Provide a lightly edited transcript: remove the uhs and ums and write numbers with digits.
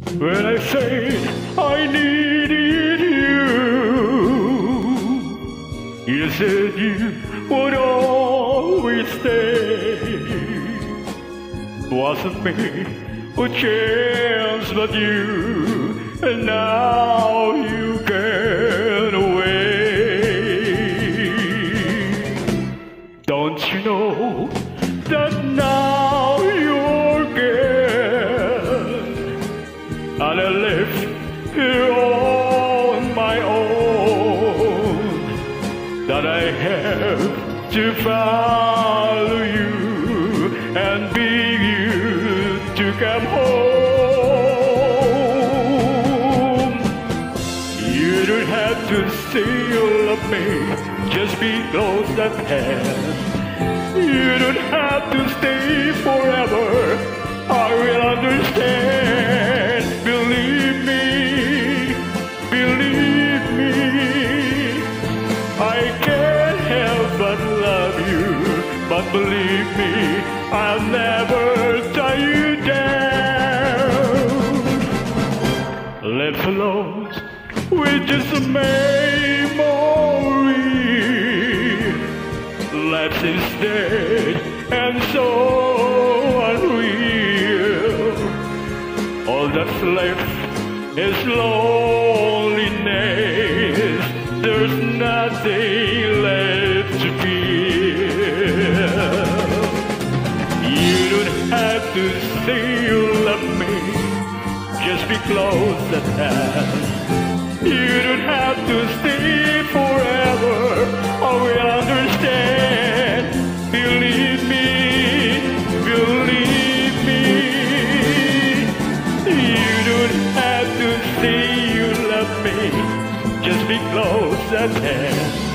When I said I needed you said you would always stay. Wasn't me who changed but you, and now you get away. Don't you know that now you're gone, and I live here on my own, that I have to follow you and beg you to come home. You don't have to say you love me, just be close at hand. You don't have to stay forever, I will understand. Believe me, I can't help but love you, but believe me, I'll never tie you down. Left alone with just a memory, life is dead and so unreal. All that's left is loneliness, there's nothing left to feel. You don't have to say you love me, just be close at hand. You don't have to stay forever, I will understand. Believe me, you don't have to say you love me, just be close at hand.